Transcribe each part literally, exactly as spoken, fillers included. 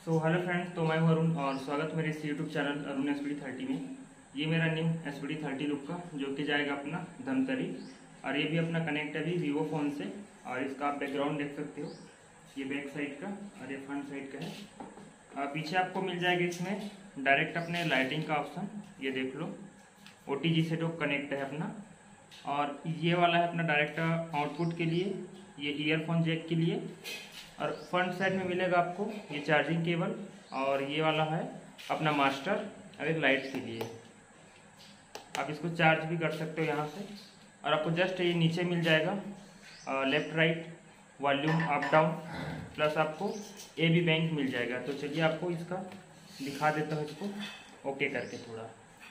So hello friends, तो मैं हूं अरुण और स्वागत मेरे इस YouTube channel Arun S B D thirty में। ये मेरा new S B D thirty look का जो कि जाएगा अपना धमतरी, और ये भी अपना कनेक्ट है अभी वीवो फ़ोन से। और इसका आप बैकग्राउंड देख सकते हो, ये बैक साइड का और ये फ्रंट साइड का है। और पीछे आपको मिल जाएगा इसमें डायरेक्ट अपने लाइटिंग का ऑप्शन, ये देख लो। ओ टी जी से तो कनेक्ट है अपना, और ये वाला है अपना डायरेक्ट आउटपुट के लिए, ये ईयरफोन जैक के लिए। और फ्रंट साइड में मिलेगा आपको ये चार्जिंग केबल, और ये वाला है अपना मास्टर और एक लाइट के लिए। आप इसको चार्ज भी कर सकते हो यहाँ से। और आपको जस्ट ये नीचे मिल जाएगा left right volume up down, plus आपको ए बी बैंक मिल जाएगा। तो चलिए आपको इसका दिखा देता हूँ, इसको ओके करके थोड़ा।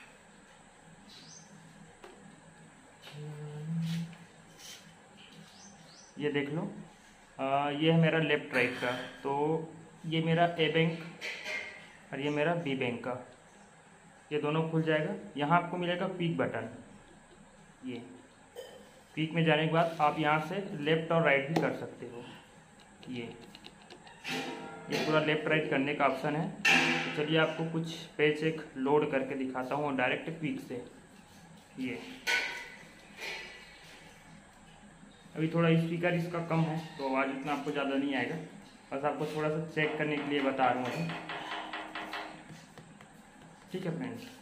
ये देख लो, आ, ये है मेरा लेफ्ट राइट का, तो ये मेरा ए बैंक और ये मेरा बी बैंक का, ये दोनों खुल जाएगा। यहाँ आपको मिलेगा पीक बटन। ये पीक में जाने के बाद आप यहाँ से लेफ़्ट और राइट भी कर सकते हो। ये ये पूरा लेफ़्ट राइट करने का ऑप्शन है। तो चलिए आपको कुछ पेज एक लोड करके दिखाता हूँ डायरेक्ट पीक से। ये अभी थोड़ा स्पीकर इसका कम है तो आवाज़ इतना आपको ज़्यादा नहीं आएगा, बस आपको थोड़ा सा चेक करने के लिए बता रहा हूँ। ठीक है फ्रेंड्स।